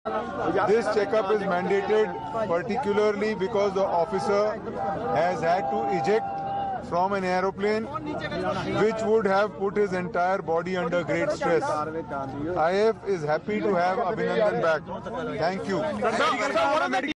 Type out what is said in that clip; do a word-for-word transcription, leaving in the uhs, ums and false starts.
This checkup is mandated particularly because the officer has had to eject from an aeroplane which would have put his entire body under great stress. I A F is happy to have Abhinandan back. Thank you.